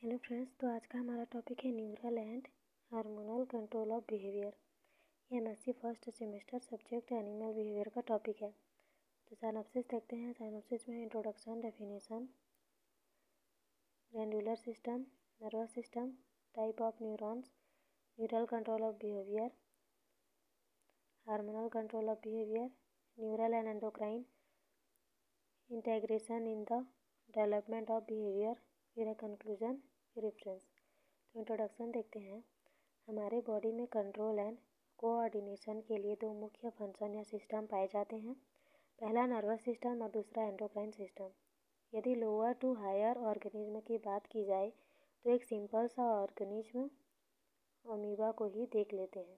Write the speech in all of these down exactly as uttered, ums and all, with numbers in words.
Hello friends, तो आज का हमारा टॉपिक है neural and hormonal control of behaviour. ये MSc first semester subject animal behaviour का टॉपिक है। तो साइनॉप्सिस देखते हैं। साइनॉप्सिस में introduction, definition, glandular system, nervous system, type of neurons, neural control of behaviour, hormonal control of behaviour, neural and endocrine integration in the development of behaviour, फिर है conclusion, reference. तो introduction देखते हैं। हमारे body में control and coordination के लिए दो मुख्य फंक्शन या सिस्टम पाए जाते हैं। पहला नर्वस सिस्टम और दूसरा एंडोक्राइन सिस्टम। यदि लोअर टू हायर ऑर्गेनिज्म की बात की जाए तो एक सिंपल सा ऑर्गेनिज्म अमीबा को ही देख लेते हैं।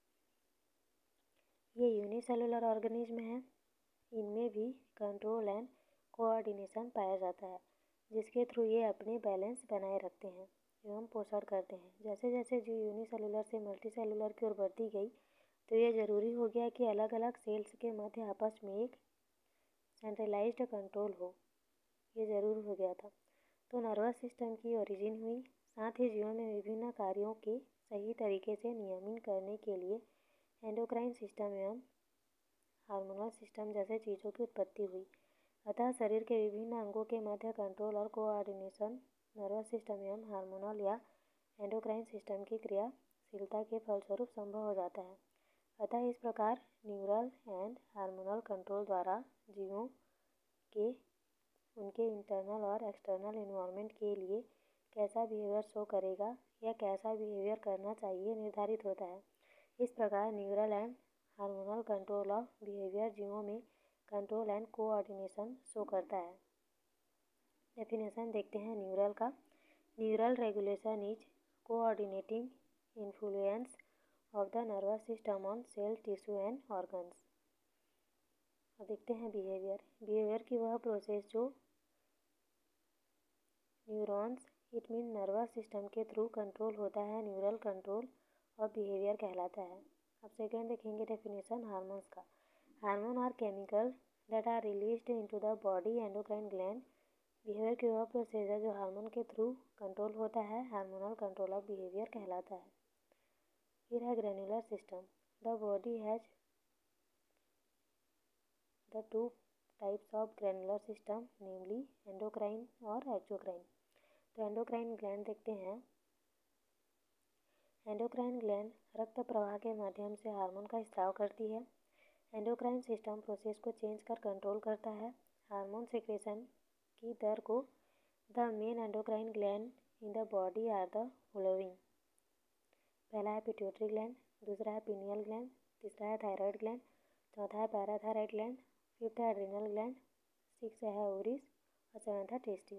ये यूनिसेलुलर ऑर्गेनिज्म है। इनमें भी कंट्रोल एंड कोऑर्डिनेशन पाया जाता है, जिसके थ्रू ये अपने बैलेंस बनाए रखते हैं एवं पोषण करते हैं। जैसे जैसे जीव यूनिसेलुलर से मल्टी सेलुलर की ओर बढ़ती गई तो ये ज़रूरी हो गया कि अलग अलग सेल्स के मध्य आपस में एक सेंट्रलाइज्ड कंट्रोल हो। ये ज़रूर हो गया था। तो नर्वस सिस्टम की ओरिजिन हुई। साथ ही जीवों में विभिन्न कार्यों के सही तरीके से नियमन करने के लिए एंडोक्राइन सिस्टम एवं हार्मोनल सिस्टम जैसे चीज़ों की उत्पत्ति हुई। अतः शरीर के विभिन्न अंगों के मध्य कंट्रोल और कोऑर्डिनेशन नर्वस सिस्टम एवं हार्मोनल या एंडोक्राइन सिस्टम की क्रियाशीलता के फलस्वरूप संभव हो जाता है। अतः इस प्रकार न्यूरल एंड हार्मोनल कंट्रोल द्वारा जीवों के उनके इंटरनल और एक्सटर्नल इन्वायरमेंट के लिए कैसा बिहेवियर शो करेगा या कैसा बिहेवियर करना चाहिए निर्धारित होता है। इस प्रकार neural and hormonal control of behaviour जीवों में कंट्रोल एंड कोऑर्डिनेशन शो करता है। डेफिनेशन देखते हैं न्यूरल का। Neural regulation is coordinating influence of the nervous system on cell, tissue and organs. अब देखते हैं बिहेवियर। बिहेवियर की वह प्रोसेस जो neurons it mean nervous system के थ्रू कंट्रोल होता है, न्यूरल कंट्रोल और बिहेवियर कहलाता है। अब सेकेंड देखेंगे डेफिनेशन हार्मोन्स का। Hormone are chemical that are released into the body endocrine gland. Behaviour की वह प्रोसेस है जो हार्मोन के थ्रू कंट्रोल होता है, हार्मोनल कंट्रोल ऑफ बिहेवियर कहलाता है। फिर है granular system. The body has the two types of granular system, namely endocrine और एक्सोक्राइन। तो एंडोक्राइन ग्लैंड देखते हैं। एंडोक्राइन ग्लैंड रक्त प्रवाह के माध्यम से हार्मोन का स्राव करती है। एंडोक्राइन सिस्टम प्रोसेस को चेंज कर कंट्रोल करता है। हार्मोन सिक्रेशन की दर को the main endocrine gland in the body are the following. पहला है पिट्यूटरी ग्लैंड, दूसरा है पिनियल ग्लैंड, तीसरा है थायराइड ग्लैंड, चौथा है पैराथायराइड ग्लैंड, फिफ्थ है एड्रिनल ग्लैंड, सिक्स है ओवरीज और सेवन्थ है टेस्टिस।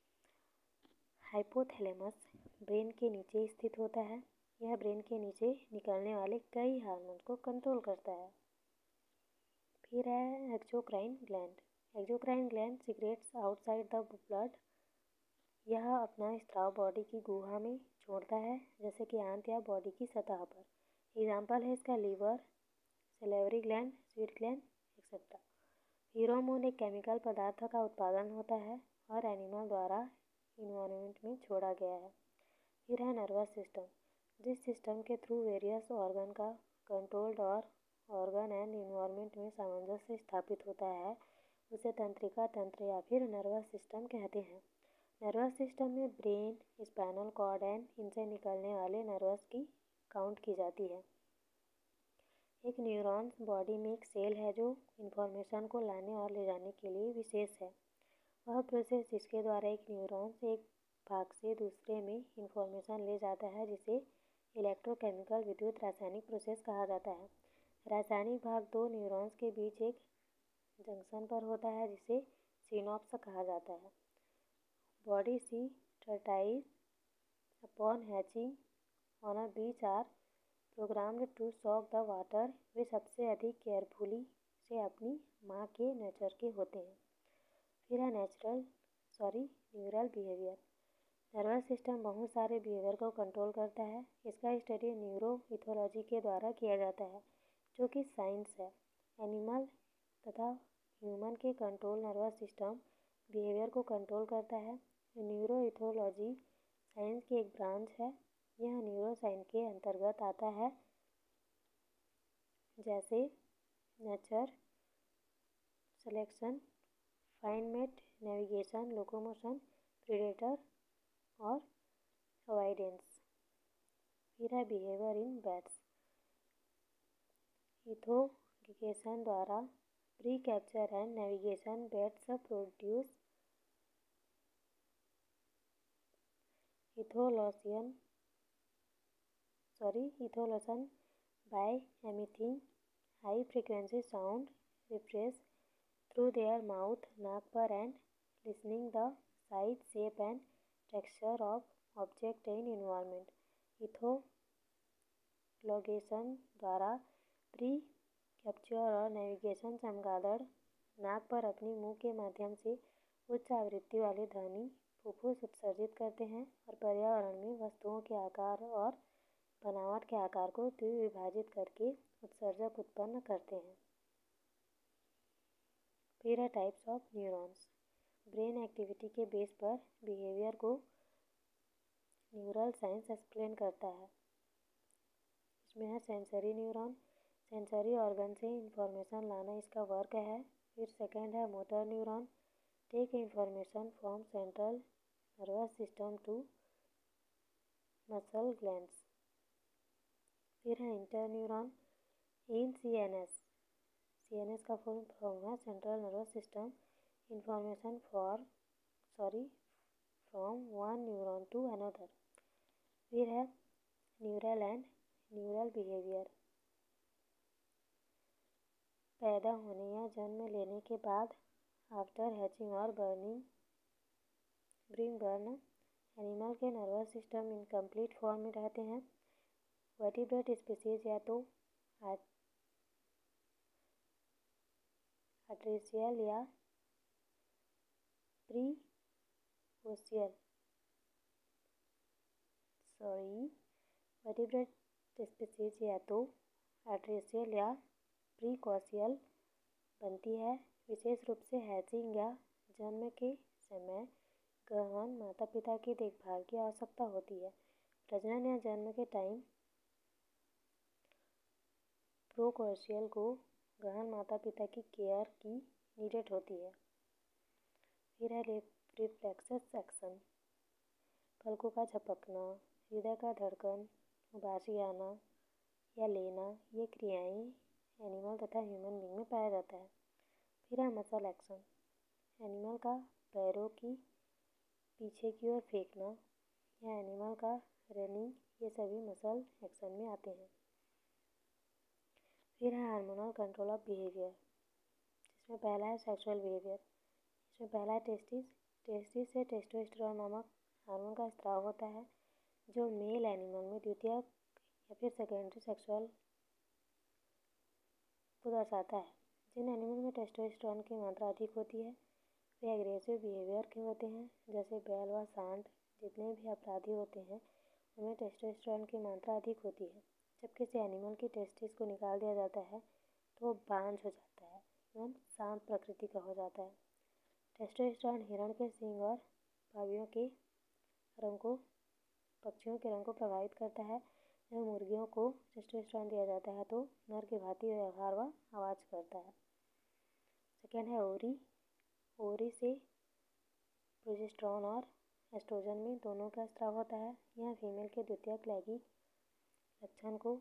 हाइपोथैलेमस ब्रेन के नीचे स्थित होता है। यह ब्रेन के नीचे निकलने वाले कई हार्मोन्स को कंट्रोल करता है। फिर है exocrine gland. Exocrine gland secretes outside the blood. यह अपना स्राव बॉडी की गुहा में छोड़ता है, जैसे कि आंत या बॉडी की सतह पर। एग्जाम्पल है इसका liver, salivary gland, sweet gland etcetera. Pheromone एक केमिकल पदार्थ का उत्पादन होता है और एनिमल द्वारा इन्वायरमेंट में छोड़ा गया है। फिर है नर्वस सिस्टम, जिस सिस्टम के थ्रू वेरियस ऑर्गन का कंट्रोल्ड और ऑर्गन एंड इन्वायरमेंट में सामंजस्य स्थापित होता है, उसे तंत्रिका तंत्र या फिर नर्वस सिस्टम कहते हैं। नर्वस सिस्टम में ब्रेन, स्पाइनल कॉर्ड एंड इनसे निकलने वाले नर्वस की काउंट की जाती है। एक न्यूरॉन्स बॉडी में एक सेल है जो इंफॉर्मेशन को लाने और ले जाने के लिए विशेष है। वह प्रोसेस जिसके द्वारा एक न्यूरॉन्स एक भाग से दूसरे में इंफॉर्मेशन ले जाता है, जिसे इलेक्ट्रोकेमिकल विद्युत रासायनिक प्रोसेस कहा जाता है। रासायनिक भाग दो न्यूरॉन्स के बीच एक जंक्शन पर होता है, जिसे सिनॉप्स कहा जाता है। Body sea turtles upon hatching on a beach are programmed to seek the water. वे सबसे अधिक केयरफुली से अपनी माँ के नेचर के होते हैं। फिर है natural sorry neural behaviour. Nervous system बहुत सारे बिहेवियर को कंट्रोल करता है। इसका स्टडी न्यूरोइथोलॉजी के द्वारा किया जाता है, जो कि साइंस है। एनिमल तथा ह्यूमन के कंट्रोल नर्वस सिस्टम बिहेवियर को कंट्रोल करता है। न्यूरोइथोलॉजी साइंस की एक ब्रांच है। यह न्यूरोसाइंस के अंतर्गत आता है, जैसे nature, selection, find mate, navigation, locomotion, predator और अवॉइडेंस। फिर है बिहेवियर इन बैट्स। इथोगिकेशन द्वारा prey capture and navigation bats produce echolocation sorry echolocation by emitting high frequency sound refresh through their mouth नाक पर and listening the size, shape and texture of object in environment. Echolocation द्वारा prey capture और navigation चमगादड़ नाक पर अपनी मुंह के माध्यम से उच्च आवृत्ति वाली ध्वनि फुफ्फुस उत्सर्जित करते हैं और पर्यावरण में वस्तुओं के आकार और बनावट के आकार को द्विविभाजित करके उत्सर्जक उत्पन्न करते हैं। फिर है types of neurons. Brain activity के बेस पर बिहेवियर को न्यूरल साइंस एक्सप्लेन करता है। इसमें है सेंसरी न्यूरॉन, सेंसरी ऑर्गन से इंफॉर्मेशन लाना इसका वर्क है। फिर सेकंड है motor neuron, take information from central nervous system to muscle glands. फिर है inter neuron in C N S. C N S का फुल फॉर्म है central nervous system information for sorry from one neuron to another. फिर है neural and neural behaviour. पैदा होने या जन्म लेने के बाद आफ्टर हैचिंग और बर्निंग ब्रिंग बर्न एनिमल के नर्वस सिस्टम इनकम्प्लीट फॉर्म में रहते हैं। वर्टिब्रेट स्पीसीज या तो आर्टिफिशियल या प्रीकोशियल सॉरी वर्टिब्रेट स्पीसीज या तो आर्टिफिशियल या प्रीकोशियल बनती है। विशेष रूप से हैचिंग या जन्म के समय गहन माता पिता की देखभाल की आवश्यकता होती है। प्रजनन या जन्म के टाइम प्रोकोशियल को गहन माता पिता की केयर की नीडेड होती है। फिर है रिफ्लेक्सस एक्शन। पलकों का झपकना, हृदय का धड़कन, उबासी आना या लेना, ये क्रियाएं एनिमल तथा ह्यूमन बीइंग में पाया जाता है। फिर है मसल एक्शन। एनिमल का पैरों की पीछे की ओर फेंकना या एनिमल का रनिंग, ये सभी मसल एक्शन में आते हैं। फिर है हार्मोनल कंट्रोल ऑफ बिहेवियर, जिसमें पहला है सेक्सुअल बिहेवियर। इसमें पहला है टेस्टिस। टेस्टिस से टेस्टोस्टेरोन नामक हार्मोन का स्राव होता है, जो मेल एनिमल में द्वितीयक या फिर सेकेंडरी सेक्सुअल को दर्शाता है। जिन एनिमल में टेस्टोस्टेरोन की मात्रा अधिक होती है वे एग्रेसिव बिहेवियर के होते हैं, जैसे बैल व सांड। जितने भी अपराधी होते हैं उनमें टेस्टोस्टेरोन की मात्रा अधिक होती है। जब किसी एनिमल की टेस्टिस को निकाल दिया जाता है तो वो बांझ हो जाता है एवं शांत प्रकृति का हो जाता है। टेस्टोस्टेरोन हिरण के सींग और पावियों के रंग को पक्षियों के रंग को प्रभावित करता है। जब मुर्गियों को टेस्टोस्टेरोन दिया जाता है तो नर के भांति व्यवहार व आवाज़ करता है। सेकेंड है ओवरी। ओवरी से प्रोजेस्टेरोन और एस्ट्रोजन में दोनों का स्राव होता है। यह फीमेल के द्वितीयक लैंगिक लक्षण को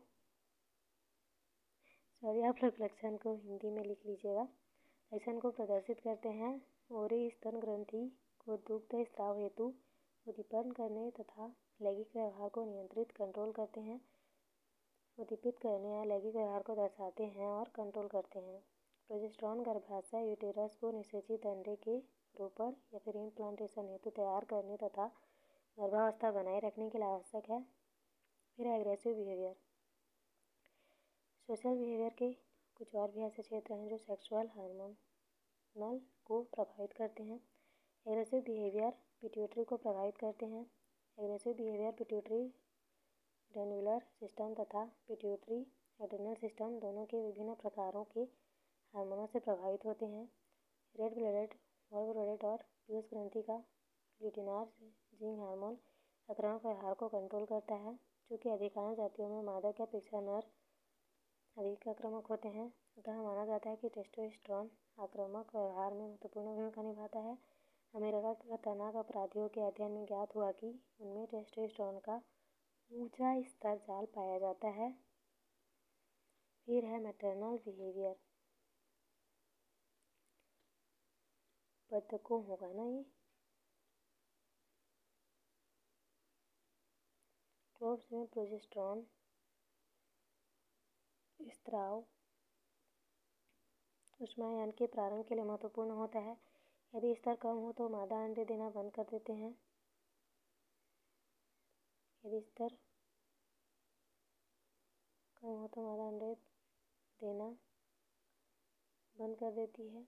सॉरी आप लोग लक्षण को हिंदी में लिख लीजिएगा लक्षण को प्रदर्शित करते हैं। ओवरी स्तन ग्रंथि को दुग्ध स्राव हेतु उद्दीपन करने तथा लैंगिक व्यवहार को नियंत्रित कंट्रोल करते हैं उद्दीपित करने या लैंगिक व्यवहार को दर्शाते हैं और कंट्रोल करते हैं। प्रोजेस्टेरोन गर्भाशय यूटेरस को निषेचित अंडे के रोपण या फिर इम्प्लांटेशन हेतु तैयार करने तथा गर्भावस्था बनाए रखने के लिए आवश्यक है। फिर एग्रेसिव बिहेवियर। सोशल बिहेवियर के कुछ और भी ऐसे क्षेत्र हैं जो सेक्सुअल हार्मोनल को प्रभावित करते हैं। एग्रेसिव बिहेवियर पिट्यूटरी को प्रभावित करते हैं। Aggressive behaviour pituitary granular system तथा पिट्यूटरी एड्रिनल सिस्टम दोनों के विभिन्न प्रकारों के हार्मोनों से प्रभावित होते हैं। रेड ब्लडेड, वाइट ब्लडेड और पीयूष ग्रंथि का ल्यूटिनार्जिंग हार्मोन आक्रामक व्यवहार को कंट्रोल करता है। चूँकि अधिकांश जातियों में मादा की अपेक्षा नर अधिक आक्रामक होते हैं, अतः माना जाता है कि टेस्टोस्टेरोन आक्रामक व्यवहार में महत्वपूर्ण भूमिका निभाता है। अमेरिका के खतरनाक अपराधियों के अध्ययन में ज्ञात हुआ कि उनमें टेस्टोस्टेरोन का ऊंचा स्तर जाल पाया जाता है। फिर है मैटरनल बिहेवियर। बतखों होगा ना ये। क्रोव्स में प्रोजेस्टेरोन स्त्राव ऊष्मायन के प्रारंभ के लिए महत्वपूर्ण होता है। यदि स्तर कम हो तो मादा अंडे देना बंद कर देते हैं। यदि स्तर कम हो तो मादा अंडे देना बंद कर देती है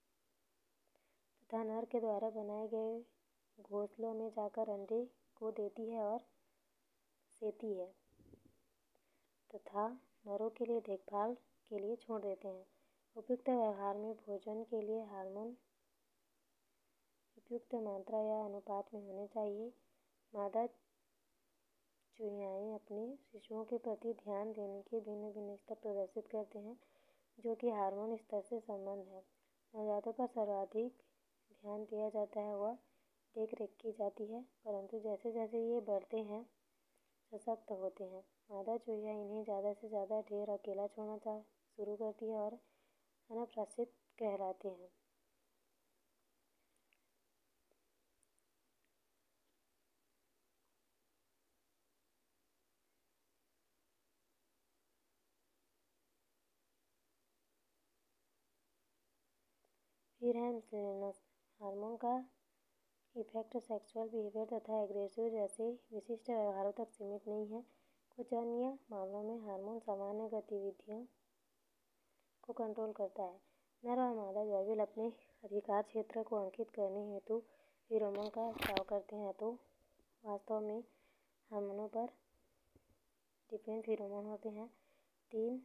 तथा नर के द्वारा बनाए गए घोंसलों में जाकर अंडे को देती है और सेती है तथा नरों के लिए देखभाल के लिए छोड़ देते हैं। उपयुक्त व्यवहार में भोजन के लिए हार्मोन उपयुक्त मात्रा या अनुपात में होने चाहिए। मादा चूहियाएँ अपने शिशुओं के प्रति ध्यान देने के भिन्न भिन्न स्तर प्रदर्शित करते हैं, जो कि हार्मोन स्तर से संबंध है। नवजातों पर सर्वाधिक ध्यान दिया जाता है वह देख रेख की जाती है, परंतु जैसे जैसे ये बढ़ते हैं सशक्त होते हैं, मादा चूहिया इन्हें ज़्यादा से ज़्यादा ढेर अकेला छोड़ना चाह शुरू करती है और अनप्रशिक्षित कहलाते हैं। फिर है मिसलेनियस। हार्मोन का इफेक्ट सेक्सुअल बिहेवियर तथा एग्रेसिव जैसे विशिष्ट व्यवहारों तक सीमित नहीं है। कुछ अन्य मामलों में हार्मोन सामान्य गतिविधियों को कंट्रोल करता है। नर और मादा जैविल अपने अधिकार क्षेत्र को अंकित करने हेतु फेरोमोन का स्राव करते हैं, तो वास्तव में हार्मोनों पर डिपेंड फेरोमोन होते हैं। तीन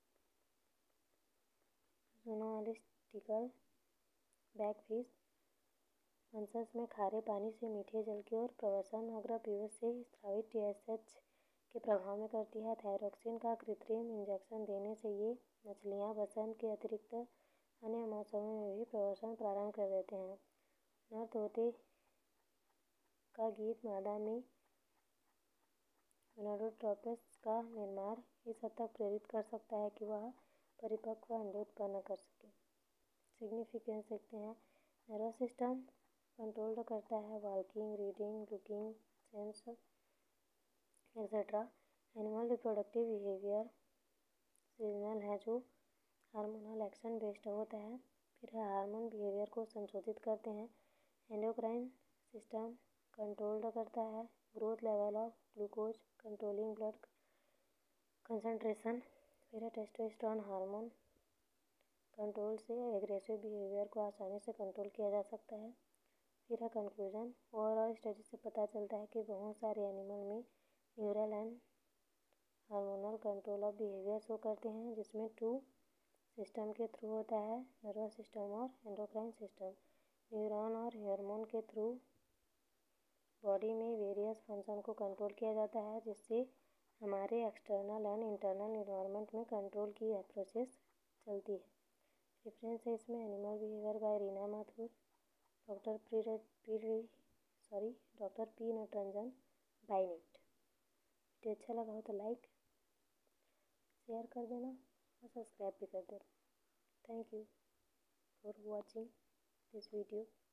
जोनोलिस्टिकल बैकफिश वंशज में खारे पानी से मीठे जल की ओर प्रवसन अग्रपीयूष से स्रावित टीएसएच के प्रभाव में करती है। थायरोक्सिन का कृत्रिम इंजेक्शन देने से ये मछलियाँ बसंत के अतिरिक्त अन्य मौसमों में भी प्रवसन प्रारंभ कर देते हैं। नर तोते का गीत मादा में गोनाडोट्रोपिस का निर्माण इस हद तक प्रेरित कर सकता है कि वह परिपक्व अंडे उत्पन्न कर सके। सिग्निफिकेंस देखते हैं। नर्वस सिस्टम कंट्रोल करता है walking, reading, looking, sense etcetera. Animal reproductive behaviour seasonal है, जो हार्मोनल एक्शन बेस्ड होता है। फिर है हार्मोन बिहेवियर को संशोधित करते हैं। एंडोक्राइन सिस्टम कंट्रोल करता है growth level of glucose, controlling blood concentration. फिर है टेस्टोस्टेरोन हार्मोन कंट्रोल से एग्रेसिव बिहेवियर को आसानी से कंट्रोल किया जा सकता है। फिर है कंक्लूजन। ओवरऑल स्टडी से पता चलता है कि बहुत सारे एनिमल में neural and hormonal control of behaviour show करते हैं, जिसमें टू सिस्टम के थ्रू होता है, नर्वस सिस्टम और एंडोक्राइन सिस्टम। न्यूरॉन और हार्मोन के थ्रू बॉडी में वेरियस फंक्शन को कंट्रोल किया जाता है, जिससे हमारे एक्सटर्नल एंड इंटरनल इन्वायरमेंट में कंट्रोल की प्रोसेस चलती है। रेफरेंस है इसमें animal behaviour by Reena Mathur, doctor P sorry doctor P Natarajan बाइनेट। वीडियो अच्छा लगा हो तो लाइक शेयर कर देना और सब्सक्राइब भी कर देना। Thank you for watching this video.